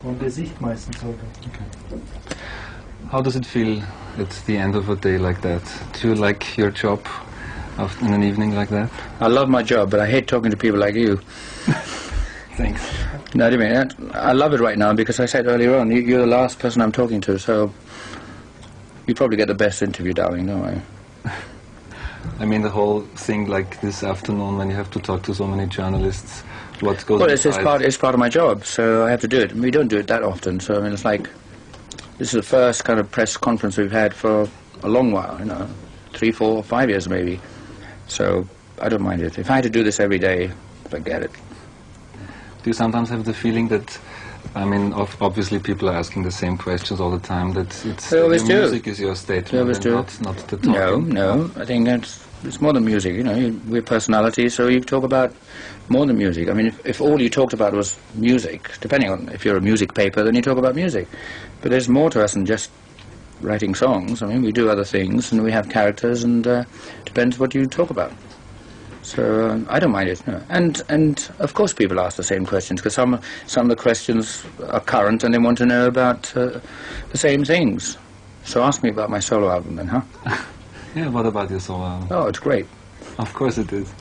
vom Gesicht meistens heute. Okay. How does it feel at the end of a day like that? Do you like your job in an evening like that? I love my job, but I hate talking to people like you. Thanks. No, I mean, I love it right now because I said earlier on, you're the last person I'm talking to, so you probably get the best interview, darling, don't I? I mean, the whole thing like this afternoon when you have to talk to so many journalists, what goes Well, it's part of my job, so I have to do it. We don't do it that often, so I mean, it's like, this is the first kind of press conference we've had for a long while, 3, 4, 5 years maybe. So I don't mind it. If I had to do this every day, forget it. Do you sometimes have the feeling that, I mean, obviously people are asking the same questions all the time, that They always your do. music is your statement and not the talking? No. I think it's more than music, we're personalities, so you talk about more than music. I mean, if all you talked about was music, depending on if you're a music paper, then you talk about music. But there's more to us than just writing songs. I mean, we do other things, and we have characters, and depends what you talk about. So I don't mind it. No. And of course people ask the same questions, because some of the questions are current, and they want to know about the same things. So ask me about my solo album then, huh? Yeah, what about your solo album? Oh, it's great. Of course it is.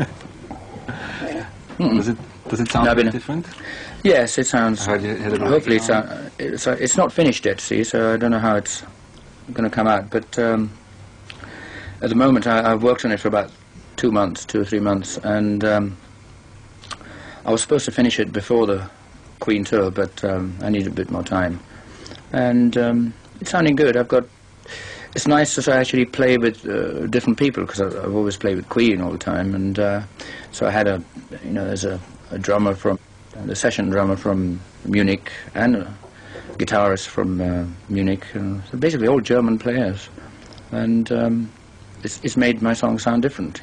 Does it sound a bit different? Yes, it sounds. Hopefully, it's not finished yet. See, so I don't know how it's going to come out. But at the moment, I've worked on it for about 2 or 3 months, and I was supposed to finish it before the Queen tour, but I need a bit more time. And it's sounding good. It's nice to actually play with different people, because I've always played with Queen all the time, and so I had there's a drummer from, the session drummer from Munich, and a guitarist from Munich, so basically all German players, and it's made my song sound different,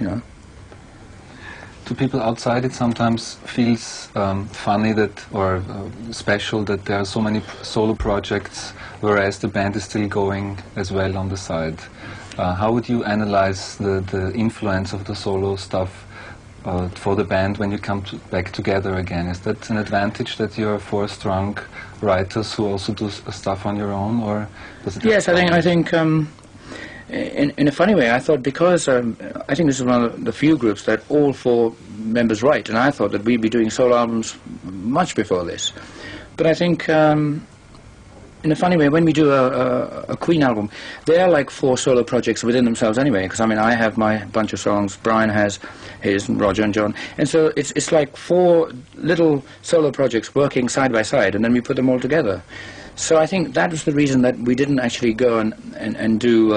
To people outside, it sometimes feels funny or special that there are so many solo projects, whereas the band is still going as well on the side. How would you analyze the influence of the solo stuff for the band when you come back together again? Is that an advantage that you're 4 strong writers who also do stuff on your own, or does it? Yes, I think. In a funny way, I thought, because I think this is one of the few groups that all 4 members write, and I thought that we'd be doing solo albums much before this. But I think, in a funny way, when we do a Queen album, they are like 4 solo projects within themselves anyway, because I mean, I have my bunch of songs, Brian has his, and Roger and John, and so it's like 4 little solo projects working side by side, and then we put them all together. So I think that was the reason that we didn't actually go and do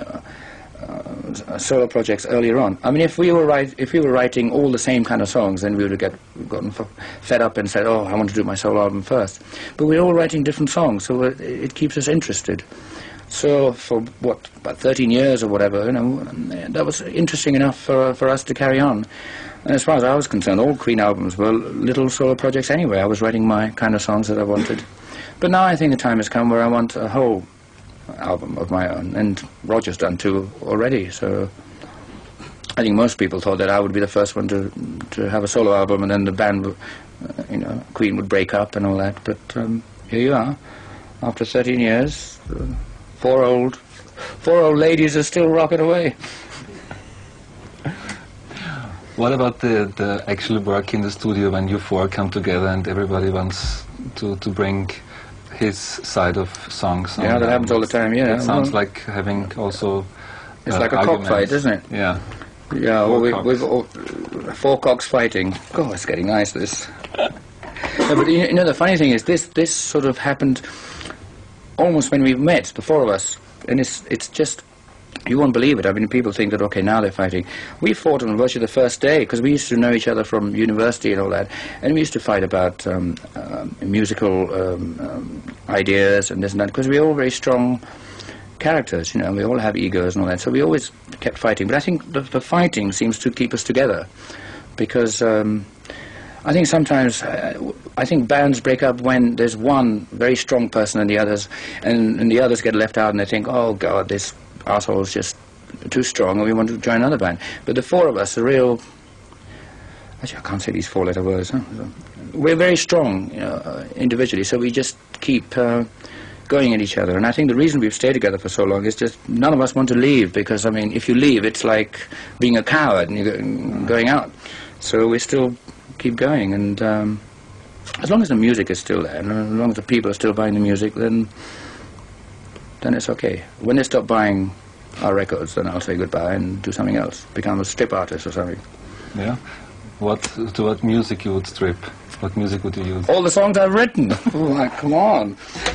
solo projects earlier on. I mean, if we were writing all the same kind of songs, then we would have gotten fed up and said, "Oh, I want to do my solo album first." But we're all writing different songs, so it keeps us interested. So for about 13 years or whatever, that was interesting enough for us to carry on. And as far as I was concerned, all Queen albums were little solo projects anyway. I was writing my kind of songs that I wanted. But now I think the time has come where I want a whole album of my own, and Roger's done 2 already, so I think most people thought that I would be the first one to have a solo album, and then the band would, Queen would break up and all that, but here you are, after 13 years, 4 old ladies are still rocking away. What about the actual work in the studio when you 4 come together and everybody wants to bring his side of songs? Yeah, that happens all the time, yeah. It sounds like having also it's like a cockfight, isn't it? Yeah. Yeah, well, we've all 4 cocks fighting. God, it's getting nice, this. No, but the funny thing is, this sort of happened almost when we met, the 4 of us, and it's just, you won't believe it. I mean, people think that, okay, now they're fighting. We fought on virtually the first day, because we used to know each other from university and all that, and we used to fight about musical ideas and this and that, because we're all very strong characters, we all have egos and all that, so we always kept fighting. But I think the fighting seems to keep us together, because I think sometimes, I think bands break up when there's one very strong person and the others get left out, and they think, oh God, this asshole's just too strong and we want to join another band. But the 4 of us are real, actually I can't say these 4-letter words, huh? we're very strong, you know, individually, so we just keep going at each other. And I think the reason we've stayed together for so long is just none of us want to leave, because, I mean, if you leave, it's like being a coward and you're going out. So we still keep going, and as long as the music is still there, and as long as the people are still buying the music, then it's okay. When they stop buying our records, then I'll say goodbye and do something else, become a strip artist or something. Yeah? To what music you would strip? What music would you use? All the songs I've written. Oh, come on.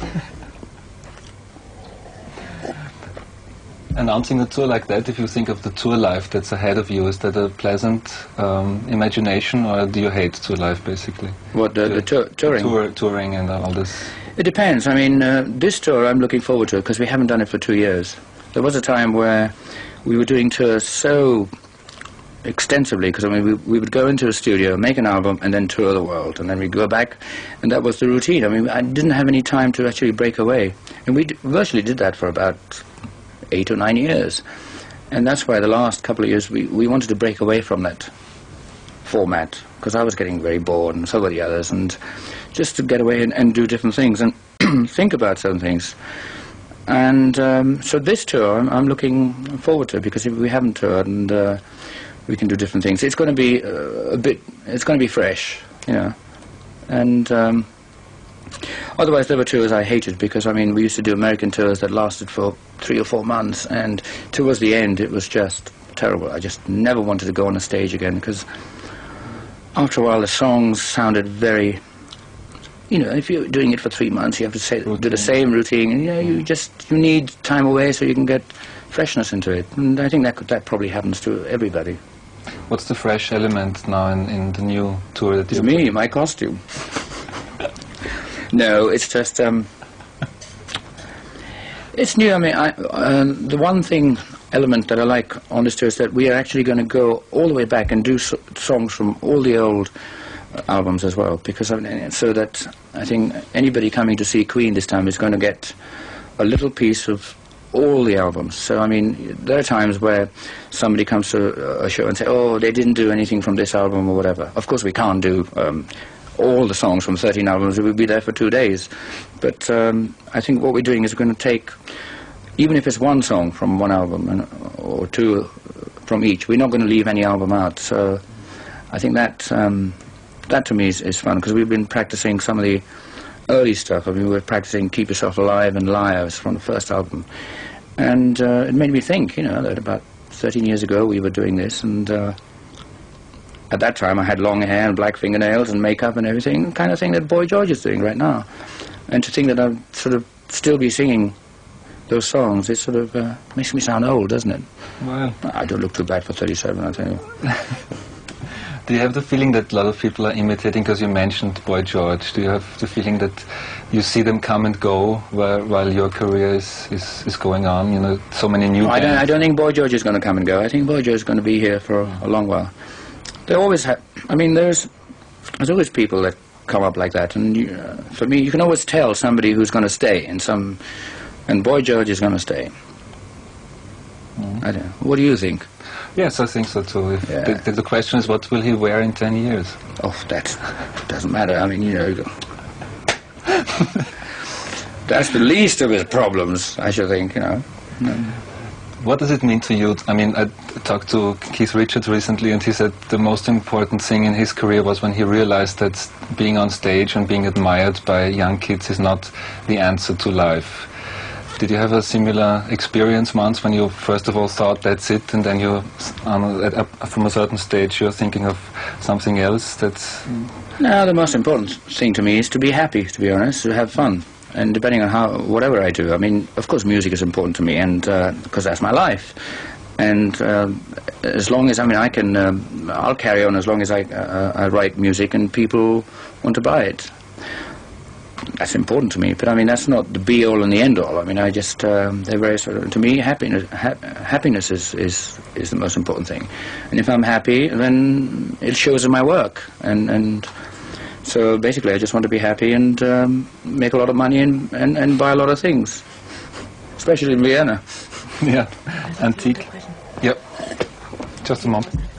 Announcing a tour like that, if you think of the tour life that's ahead of you, is that a pleasant imagination, or do you hate tour life, basically? What, the touring? Touring and all this. It depends. I mean, this tour I'm looking forward to, because we haven't done it for 2 years. There was a time where we were doing tours so extensively, because I mean, we would go into a studio, make an album, and then tour the world, and then we'd go back, and that was the routine. I mean, I didn't have any time to actually break away, and we virtually did that for about 8 or 9 years, and that's why the last couple of years we wanted to break away from that format, because I was getting very bored, and so were the others, and just to get away and do different things and think about certain things. And so this tour I'm looking forward to, because if we haven't toured, and we can do different things. It's going to be it's going to be fresh, you know, and otherwise there were tours I hated, because I mean, we used to do American tours that lasted for 3 or 4 months, and towards the end it was just terrible. I just never wanted to go on a stage again, because after a while the songs sounded very, you know, if you're doing it for 3 months, you have to do the same routine, and you know, you need time away so you can get freshness into it. And I think that probably happens to everybody. What's the fresh element now in the new tour that It's me, my costume. No, it's just it's new. I mean, the one element that I like on this tour is that we are actually going to go all the way back and do songs from all the old albums as well, because so that I think anybody coming to see Queen this time is going to get a little piece of all the albums. So I mean, there are times where somebody comes to a show and say, oh, they didn't do anything from this album or whatever. Of course we can't do all the songs from 13 albums. We'll be there for 2 days. But I think what we're doing is we're going to take, even if it's one song from one album or 2 from each, we're not going to leave any album out. So I think that to me is fun, because we've been practicing some of the early stuff. I mean, we were practicing Keep Yourself Alive and Liars from the first album. And it made me think, you know, that about 13 years ago we were doing this, and at that time I had long hair and black fingernails and makeup and everything, the kind of thing that Boy George is doing right now. And to think that I'll sort of still be singing those songs, it sort of makes me sound old, doesn't it? Well, I don't look too bad for 37, I'll tell you. Do you have the feeling that a lot of people are imitating, because you mentioned Boy George, do you have the feeling that you see them come and go while your career is going on? You know, so many new bands. I don't think Boy George is going to come and go. I think Boy George is going to be here for a long while. They always have, I mean, there's always people that come up like that, and for me, you can always tell somebody who's going to stay, and Boy George is going to stay. I don't know. What do you think? Yes, I think so too. The question is, what will he wear in 10 years? Oh, that doesn't matter. I mean, you know, that's the least of his problems, I should think, you know. What does it mean to you? I mean, I talked to Keith Richards recently, and he said the most important thing in his career was when he realized that being on stage and being admired by young kids is not the answer to life. Did you have a similar experience once, when you first of all thought that's it, and then you, from a certain stage, you're thinking of something else? No, the most important thing to me is to be happy, to be honest, to have fun. And depending on whatever I do, I mean, of course music is important to me, and because that's my life. And as long as, I mean, I can, I'll carry on as long as I write music and people want to buy it. That's important to me, but I mean, that's not the be-all and the end-all. I mean, I just, they're very sort of, to me, happiness is the most important thing. And if I'm happy, then it shows in my work. And so basically, I just want to be happy and make a lot of money and buy a lot of things, especially in Vienna. Yeah, antique. Yep. Just a moment.